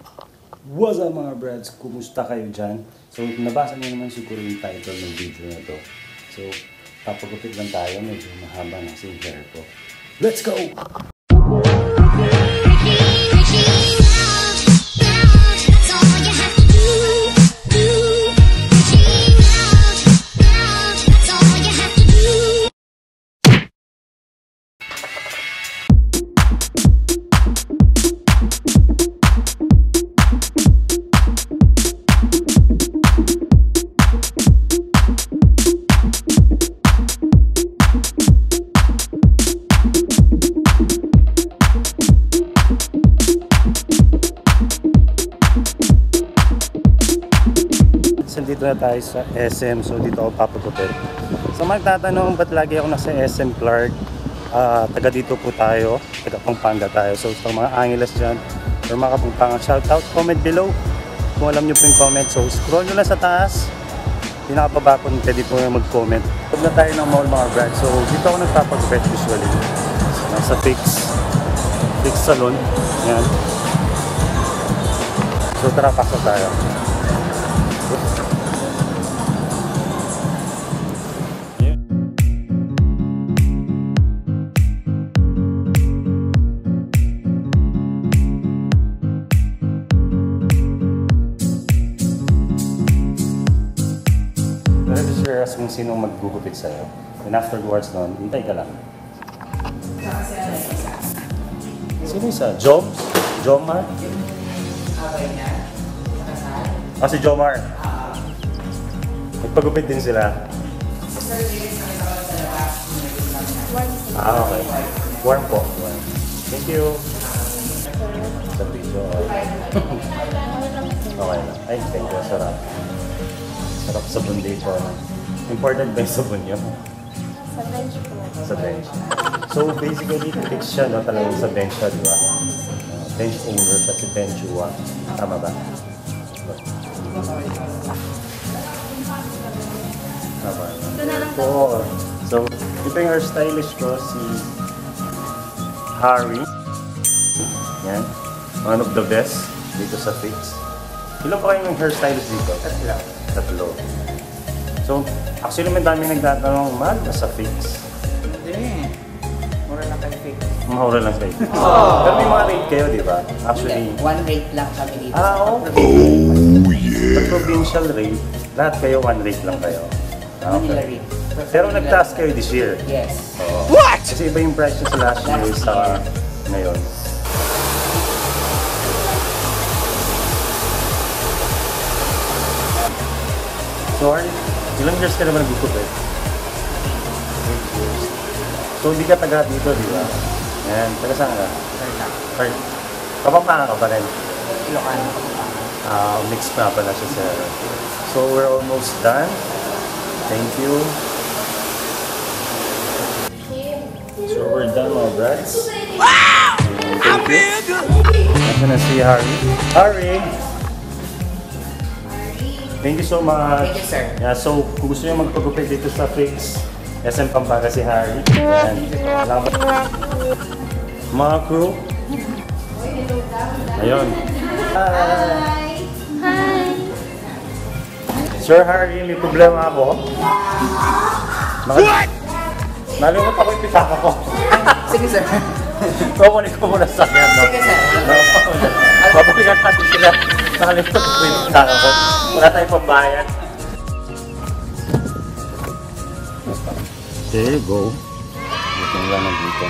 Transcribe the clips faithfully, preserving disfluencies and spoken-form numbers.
What's up mga brads? Kumusta kayo dyan? So, nabasa niyo naman siguro yung title ng video na to. So, papagupit lang tayo. Medyo mahaba na kasi yung hair ko. Let's go! Dito na tayo sa S M, so dito ako papagupit. So magtatanong ba't lagi ako nasa S M Clark, uh, taga dito po tayo, taga Pampanga tayo. So sa mga Angeles dyan or mga Pampanga, shout out, comment below kung alam nyo po yung comment. So scroll nyo lang sa taas, pinakababa po pwede po yung mag-comment. Huwag na tayo ng mall mga brad. So dito ako nagpapagupit usually, so, nasa Fix Fix Salon, yan. So tara, pasok tayo. As kung sino maggugupit sa'yo. And afterwards nun, hintay ka lang. Sino isa? Jom? Jomar? Ah, si Jomar. Nagpagupit din sila. Ah, okay. Warm po. Thank you. Sa video. Okay lang. Ay, thank you. Sarap. Sarap sabon dito. Important ba yung sabon nyo? Sa bench po. Sa bench. So basically, fix siya, no? Talagang sa bench siya, di ba? Uh, bench owner siya, si bench uwa. Tama ba? Tama. Oo. So, ito yung hairstylist ko, si Harry. Yan. One of the best dito sa Fix. Ilan pa kayong hairstylist dito? Tatlo. Tatlo. So, actually may dami nagtatanong, mahal ba sa Fix? Hindi. Mura lang kayo Fix. Mura lang kayo. Oh. Pero may mga rate kayo, di ba? Actually, hindi. One rate lang kami dito. Ah, okay. Oh, yeah. Pag provincial rate, lahat kayo one rate lang kayo. Ah, Manila okay. rate. Pero nagtaas kayo this year? Yes. Oh. What? Kasi iba yung price sa last year sa ngayon. Sorry. Ilang years ka naman nagugupit? eight years. So, hindi ka taga dito, di ba? Yan. Taga saan ka? Third. Kapampangan ka pa rin? Ilocano. Ah, mix na pala siya, sir. So, we're almost done. Thank you. So, we're done, mga brads. Wow! Thank you. I'm gonna see Harry. Harry! Thank you so much. Thank you, sir. Yeah, so, kung gusto nyo magpagupit dito sa Fix, S M Pampanga si Harry. Yan. Salamat. Mga crew. Ayun. Hi! Hi! Sir Harry, may problema ako. What? Nalimot ako yung pitaka ko. Sige, sir. Kukunin ko muna sa akin, no? Sige, sir. Babalikan natin sila. Nakalimot ko yung pitaka ko. Wala tayong pambayan. There you go. Ito nga nandito.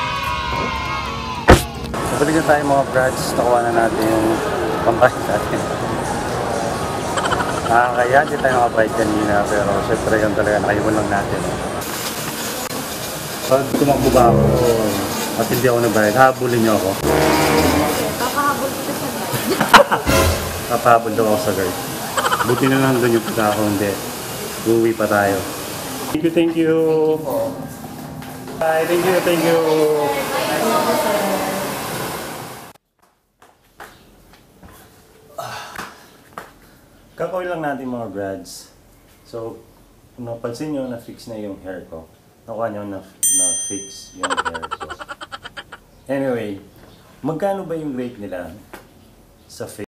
Nabalik na tayo mga brads. Nakuha na natin yung pambayan natin. Nakakaya, hindi tayo nakabait kanina. Pero syempre yung talaga nakaiwan lang natin. Pag tumakbo ba ako at hindi ako nabayad, habulin niyo ako. Kakahabol kita sa guard. Kapahabol daw ako sa guard. Buti na lang doon yung pagka ako, hindi. Uuwi pa tayo. Thank you, thank you. Bye, thank you, thank you. Kakawin lang natin mga brads. So, kung napansin nyo, na-fix na yung hair ko. Nakuha nyo na, na-fix yung hair ko. Anyway, magkano ba yung rate nila sa face.